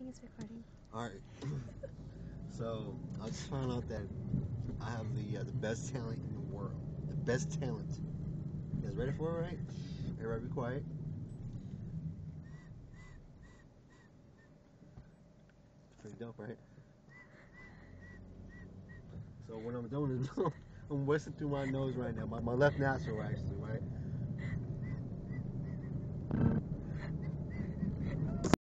think it's recording. Alright. So, I just found out that I have the best talent in the world. The best talent. You guys ready for it, right? Everybody be quiet. Pretty dope, right? So what I'm doing is I'm whistling through my nose right now, my left nostril actually, right?